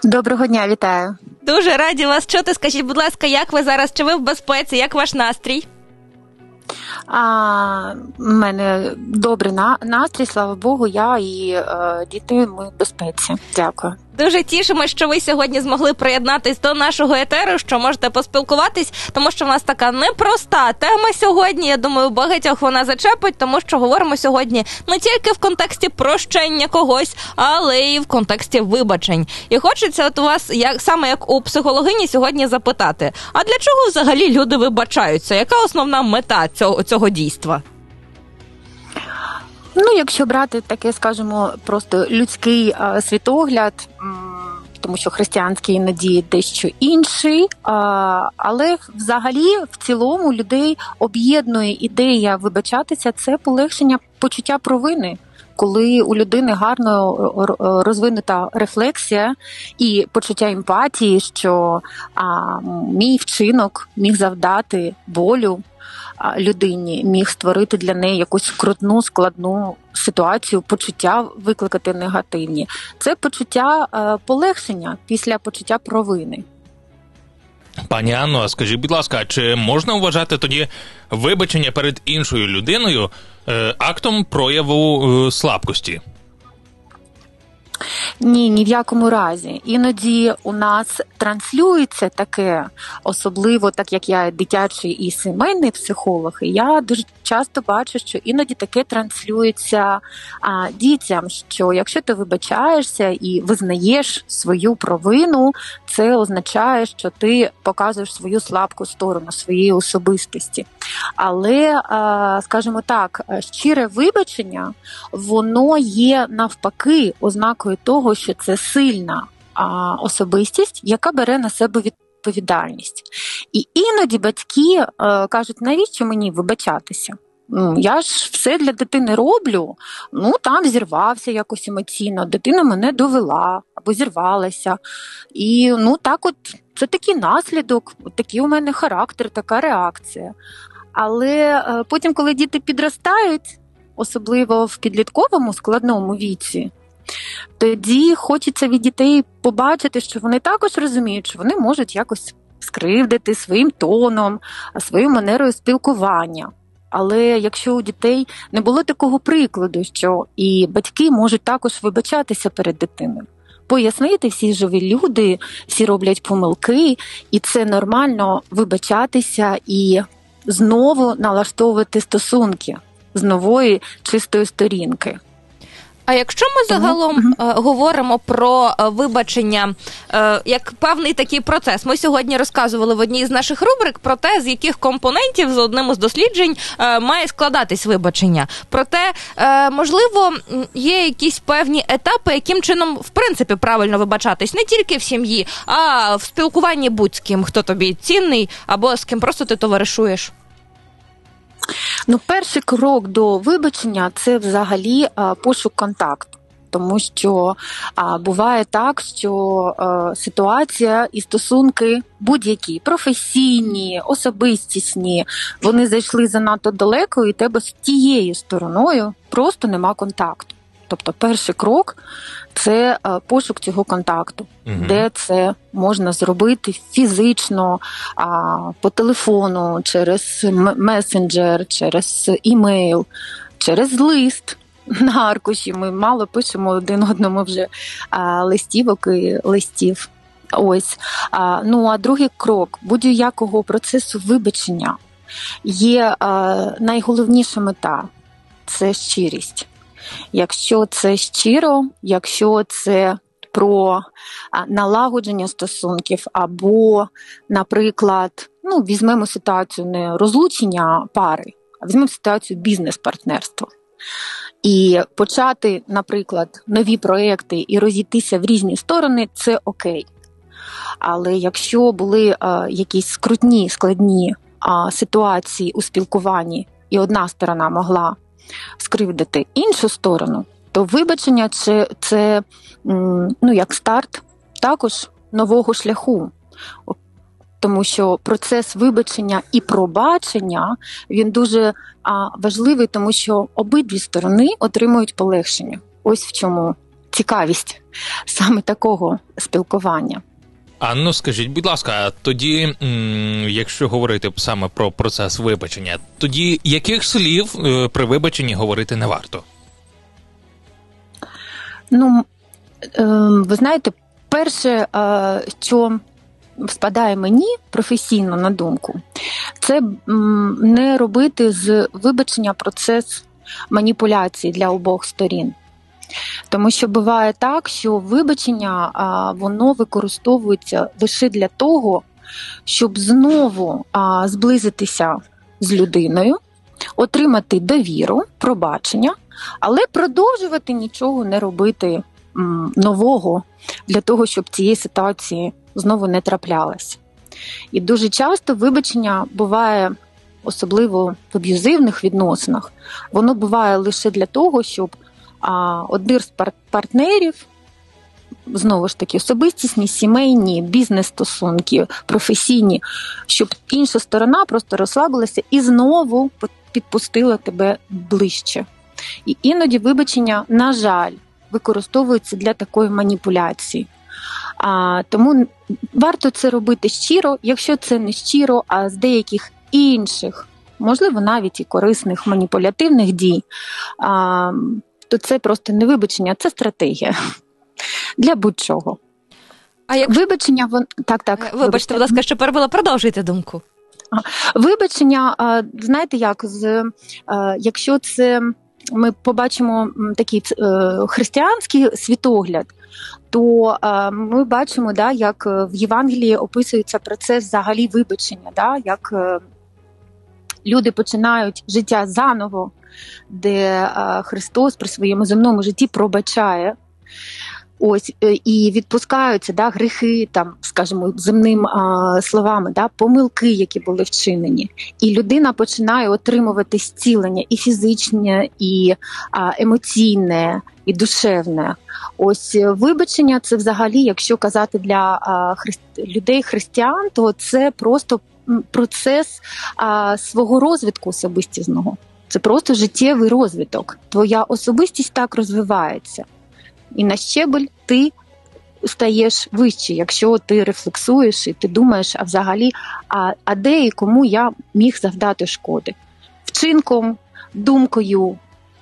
Доброго дня, вітаю. Дуже раді вас чути. Скажіть, будь ласка, як ви зараз? Чи ви в безпеці? Як ваш настрій? У мене добрий настрій, слава Богу, я і діти, ми в безпеці. Дякую. Дуже тішимо, що ви сьогодні змогли приєднатись до нашого етеру, що можете поспілкуватись, тому що в нас така непроста тема сьогодні. Я думаю, багатьох вона зачепить, тому що говоримо сьогодні не тільки в контексті прощення когось, але й в контексті вибачень. І хочеться от у вас, саме як у психологині, сьогодні запитати, а для чого взагалі люди вибачаються? Яка основна мета цього дійства? Якщо брати таке, скажімо, просто людський світогляд, тому що християнський іноді дещо інший, але взагалі в цілому людей об'єднує ідея вибачатися – це полегшення почуття провини. Коли у людини гарно розвинута рефлексія і почуття емпатії, що мій вчинок міг завдати болю людині, міг створити для неї якусь скрутну, складну ситуацію, почуття викликати негативні. Це почуття полегшення після почуття провини. Пані Анно, а скажіть, будь ласка, чи можна вважати тоді вибачення перед іншою людиною актом прояву слабкості? Ні в якому разі. Іноді у нас транслюється таке, особливо так як я дитячий і сімейний психолог, і я дуже часто бачу, що іноді таке транслюється дітям, що якщо ти вибачаєшся і визнаєш свою провину, це означає, що ти показуєш свою слабку сторону, своєї особистості. Але, скажімо так, щире вибачення, воно є навпаки ознакою того, що це сильна особистість, яка бере на себе відповідальність. І іноді батьки кажуть, навіщо мені вибачатися? Я ж все для дитини роблю, там зірвався якось емоційно, дитина мене довела або зірвалася. І так от, це такий наслідок, такий у мене характер, така реакція. Але потім, коли діти підростають, особливо в підлітковому складному віці, тоді хочеться від дітей побачити, що вони також розуміють, що вони можуть якось скривдити своїм тоном, своєю манерою спілкування. Але якщо у дітей не було такого прикладу, що і батьки можуть також вибачатися перед дитиною, пояснити, всі живі люди, всі роблять помилки, і це нормально вибачатися і знову налаштовувати стосунки з нової чистої сторінки. А якщо ми загалом говоримо про вибачення як певний такий процес, ми сьогодні розказували в одній з наших рубрик про те, з яких компонентів з одним із досліджень має складатись вибачення. Проте, можливо, є якісь певні етапи, яким чином, в принципі, правильно вибачатись не тільки в сім'ї, а в спілкуванні будь з ким, хто тобі цінний, або з ким просто ти товаришуєш. Перший крок до вибачення – це взагалі пошук контакту. Тому що буває так, що ситуація і стосунки будь-які, професійні, особистісні, вони зайшли занадто далеко, і тебе з тією стороною просто нема контакту. Тобто перший крок – це пошук цього контакту, де це можна зробити фізично, по телефону, через месенджер, через імейл, через лист на аркуші. Ми мало пишемо один одному вже листівок і листів. Ось. А другий крок будь-якого процесу вибачення є найголовніша мета – це щирість. Якщо це щиро, якщо це про налагодження стосунків або, наприклад, візьмемо ситуацію не розлучення пари, а візьмемо ситуацію бізнес-партнерства. І почати, наприклад, нові проекти і розійтися в різні сторони – це окей. Але якщо були якісь складні ситуації у спілкуванні, і одна сторона могла скривдити іншу сторону, то вибачення це як старт також нового шляху. Тому що процес вибачення і пробачення, він дуже важливий, тому що обидві сторони отримують полегшення. Ось в чому цікавість саме такого спілкування. Анно, скажіть, будь ласка, тоді, якщо говорити саме про процес вибачення, тоді яких слів при вибаченні говорити не варто? Ну, ви знаєте, перше, що спадає мені професійно на думку, це не робити з вибачення процес маніпуляції для обох сторін. Тому що буває так, що вибачення, воно використовується лише для того, щоб знову зблизитися з людиною, отримати довіру, пробачення, але продовжувати нічого не робити нового для того, щоб цієї ситуації знову не траплялося. І дуже часто вибачення буває, особливо в аб'юзивних відносинах, воно буває лише для того, щоб один з партнерів, знову ж таки, особистісні, сімейні, бізнес-стосунки, професійні, щоб інша сторона просто розслабилася і знову підпустила тебе ближче. І іноді вибачення, на жаль, використовується для такої маніпуляції. Тому варто це робити щиро, якщо це не щиро, а з деяких інших, можливо, навіть і корисних маніпулятивних дій, то це просто не вибачення, це стратегія для будь-чого. Вибачення, так. Вибачте, будь ласка, що перебила, продовжуйте думку. Вибачення, знаєте як, якщо це ми побачимо такий християнський світогляд, то ми бачимо, як в Євангелії описується процес взагалі вибачення, як люди починають життя заново, де Христос при своєму земному житті пробачає. І відпускаються гріхи, скажімо, земним словами, помилки, які були вчинені. І людина починає отримувати зцілення і фізичне, і емоційне, і душевне. Вибачення – це взагалі, якщо казати для людей-християн, то це просто процес свого розвитку особистісного. Це просто життєвий розвиток. Твоя особистість так розвивається. І на щебель ти стаєш вище, якщо ти рефлексуєш і ти думаєш, а взагалі, а де і кому я міг завдати шкоди? Вчинком, думкою,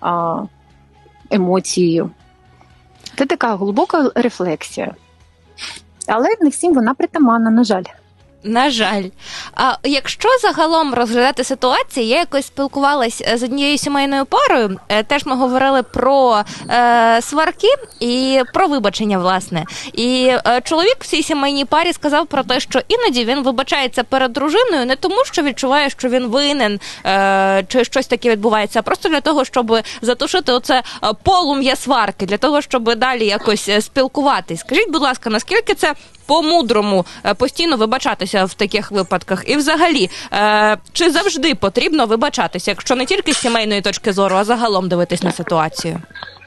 емоцією. Це така глибока рефлексія. Але не всім вона притаманна, на жаль. На жаль. А якщо загалом розглядати ситуацію, я якось спілкувалась з однією сімейною парою, теж ми говорили про сварки і про вибачення, власне. І чоловік в цій сімейній парі сказав про те, що іноді він вибачається перед дружиною не тому, що відчуває, що він винен, чи щось таке відбувається, а просто для того, щоб затушити оце полум'я сварки, для того, щоб далі якось спілкуватись. Скажіть, будь ласка, наскільки це по-мудрому постійно вибачатися в таких випадках? І взагалі, чи завжди потрібно вибачатися, якщо не тільки з сімейної точки зору, а загалом дивитись на ситуацію?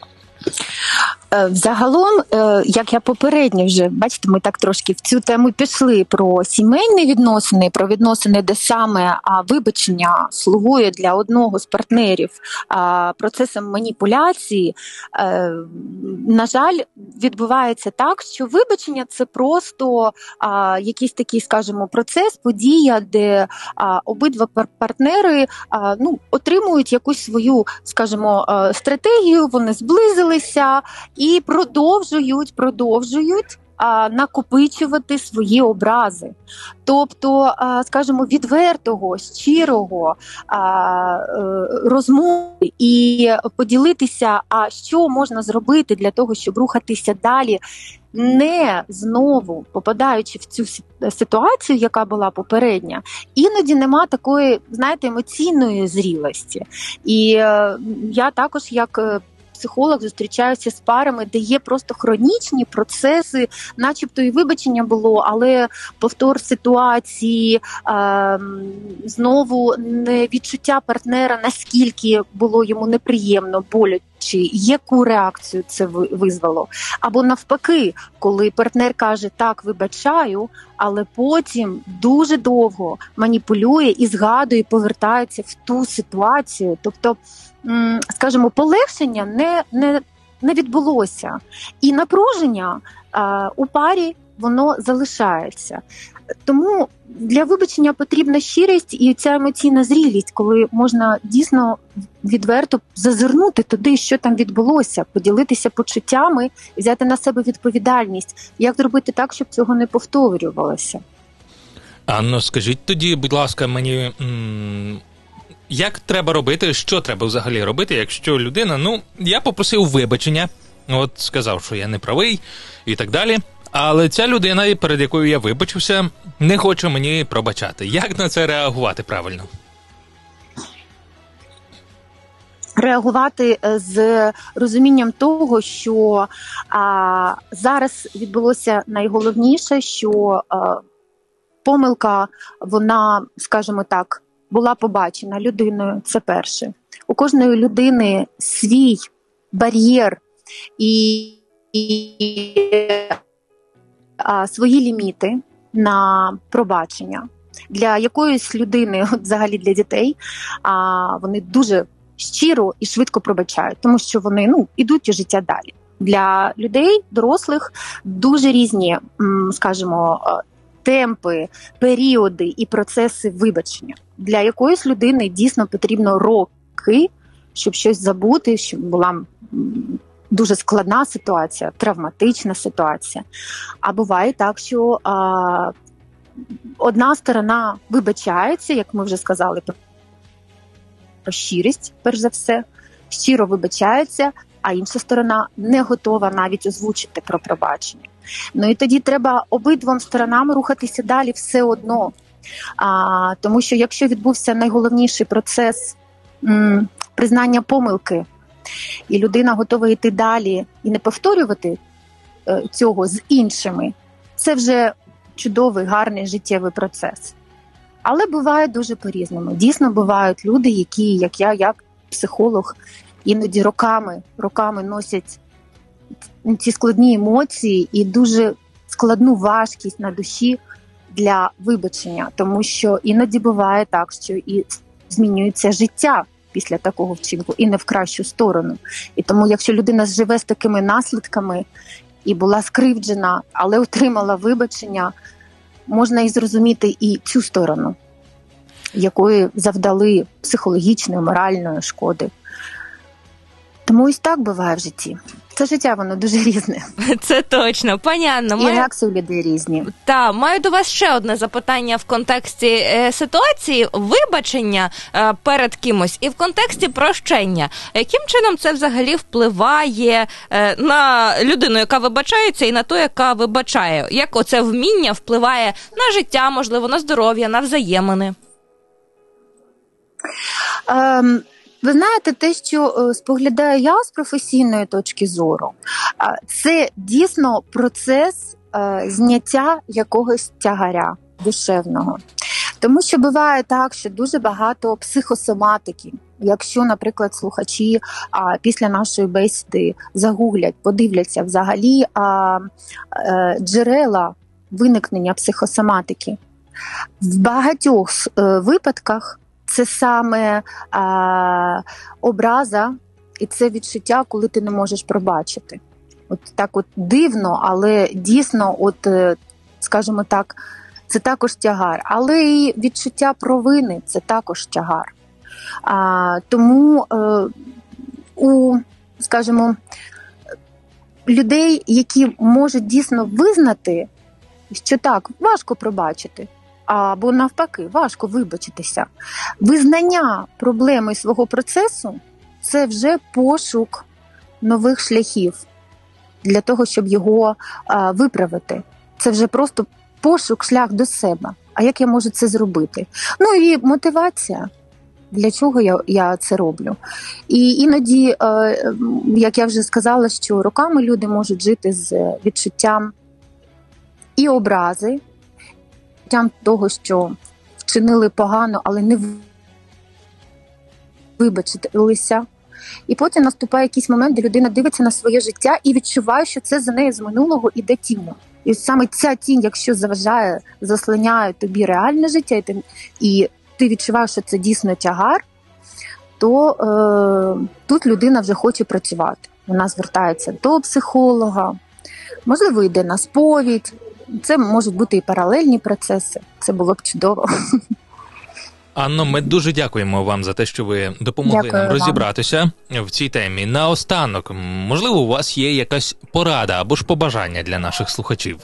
Загалом, як я попередньо вже, бачите, ми так трошки в цю тему пішли про сімейні відносини, про відносини, де саме вибачення слугує для одного з партнерів процесом маніпуляції. На жаль, відбувається так, що вибачення – це просто якийсь такий, скажімо, процес, подія, де обидва партнери отримують якусь свою, скажімо, стратегію, вони зблизилися і продовжують накопичувати свої образи. Тобто, скажімо, відвертого, щирого розмови і поділитися, що можна зробити для того, щоб рухатися далі, не знову попадаючи в цю ситуацію, яка була попередня, іноді нема такої, знаєте, емоційної зрілості. І я також, як психолог, зустрічаюся з парами, де є просто хронічні процеси, начебто і вибачення було, але повтор ситуації, знову відчуття партнера, наскільки було йому неприємно, боляче, яку реакцію це визвало. Або навпаки, коли партнер каже «так, вибачаю», але потім дуже довго маніпулює і згадує, повертається в ту ситуацію. Тобто, скажімо, полегшення не відбулося. І напруження у парі воно залишається. Тому для вибачення потрібна щирість і ця емоційна зрілість, коли можна дійсно відверто зазирнути туди, що там відбулося, поділитися почуттями, взяти на себе відповідальність. Як зробити так, щоб цього не повторювалося? Анно, скажіть тоді, будь ласка, мені, як треба робити, що треба взагалі робити, якщо людина, я попросив вибачення, от сказав, що я не правий і так далі, але ця людина, перед якою я вибачився, не хоче мені пробачати. Як на це реагувати правильно? Реагувати з розумінням того, що зараз відбулося найголовніше, що помилка, вона, скажімо так, була побачена людиною, це перше. У кожної людини свій бар'єр і свої ліміти на пробачення. Для якоїсь людини, взагалі для дітей, вони дуже щиро і швидко пробачають, тому що вони ідуть у життя далі. Для людей, дорослих, дуже різні, скажімо, темпи, періоди і процеси вибачення. Для якоїсь людини дійсно потрібно роки, щоб щось забути, щоб була дуже складна ситуація, травматична ситуація. А буває так, що одна сторона вибачається, як ми вже сказали, про щирість, перш за все, щиро вибачається, а інша сторона не готова навіть озвучити про пробачення. І тоді треба обидвом сторонам рухатися далі все одно. Тому що якщо відбувся найголовніший процес признання помилки, і людина готова йти далі і не повторювати цього з іншими, це вже чудовий, гарний життєвий процес. Але буває дуже по-різному. Дійсно, бувають люди, які, як я, як психолог, іноді роками носять ці складні емоції і дуже складну важкість на душі для вибачення. Тому що іноді буває так, що і змінюється життя після такого вчинку, і не в кращу сторону. І тому, якщо людина живе з такими наслідками і була скривджена, але отримала вибачення, можна і зрозуміти і цю сторону, якої завдали психологічної, моральної шкоди. Тому ось так буває в житті. Це життя, воно дуже різне. Це точно. Пані Анно, і реакції у людей різні. Так, маю до вас ще одне запитання в контексті ситуації вибачення перед кимось і в контексті прощення. Яким чином це взагалі впливає на людину, яка вибачається, і на ту, яка вибачає? Як оце вміння впливає на життя, можливо, на здоров'я, на взаємини? Ви знаєте, те, що споглядаю я з професійної точки зору, це дійсно процес зняття якогось тягаря душевного. Тому що буває так, що дуже багато психосоматики. Якщо, наприклад, слухачі після нашої бесіди загуглять, подивляться взагалі джерела виникнення психосоматики, в багатьох випадках це саме образа і це відчуття, коли ти не можеш пробачити. От так от дивно, але дійсно, скажімо так, це також тягар. Але і відчуття провини – це також тягар. Тому у, скажімо, людей, які можуть дійсно визнати, що так, важко пробачити, або навпаки, важко вибачитися. Визнання проблеми свого процесу – це вже пошук нових шляхів для того, щоб його виправити. Це вже просто пошук, шлях до себе. А як я можу це зробити? І мотивація. Для чого я це роблю? І іноді, як я вже сказала, що роками люди можуть жити з відчуттям і образи, того, що вчинили погано, але не вибачилися. І потім наступає якийсь момент, де людина дивиться на своє життя і відчуває, що це за нею з минулого іде тінь. І саме ця тінь, якщо заважає, заслоняє тобі реальне життя, і ти відчуваєш, що це дійсно тягар, то тут людина вже хоче працювати. Вона звертається до психолога, можливо, йде на сповідь. Це можуть бути і паралельні процеси. Це було б чудово. Анно, ми дуже дякуємо вам за те, що ви допомогли нам розібратися в цій темі. Наостанок, можливо, у вас є якась порада або ж побажання для наших слухачів?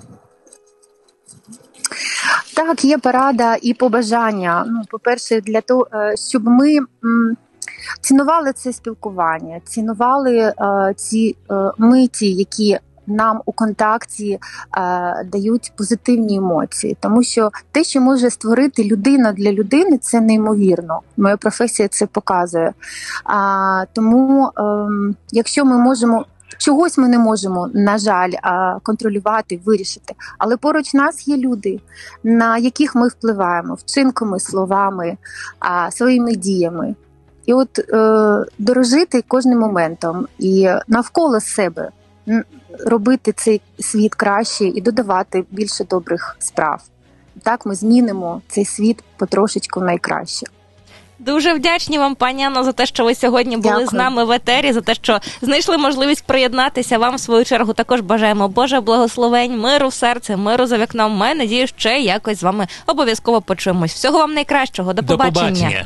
Так, є порада і побажання. По-перше, для того, щоб ми цінували це спілкування, цінували ці миті, які нам у контакті дають позитивні емоції. Тому що те, що може створити людина для людини, це неймовірно. Моя професія це показує. Тому, якщо ми можемо, чогось ми не можемо, на жаль, контролювати, вирішити, але поруч нас є люди, на яких ми впливаємо вчинками, словами, своїми діями. І от дорожити кожним моментом і навколо себе робити цей світ краще і додавати більше добрих справ. Так ми змінимо цей світ потрошечку найкраще. Дуже вдячні вам, пані Анно, за те, що ви сьогодні були з нами в етері, за те, що знайшли можливість приєднатися. Вам, в свою чергу, також бажаємо Божих благословень, миру в серці, миру за вікном. Ми, надію, ще якось з вами обов'язково почуємось. Всього вам найкращого. До побачення.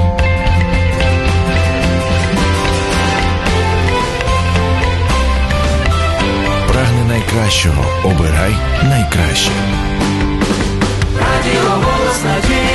Прагни найкращого. Обирай найкраще. Радіо «Голос надії».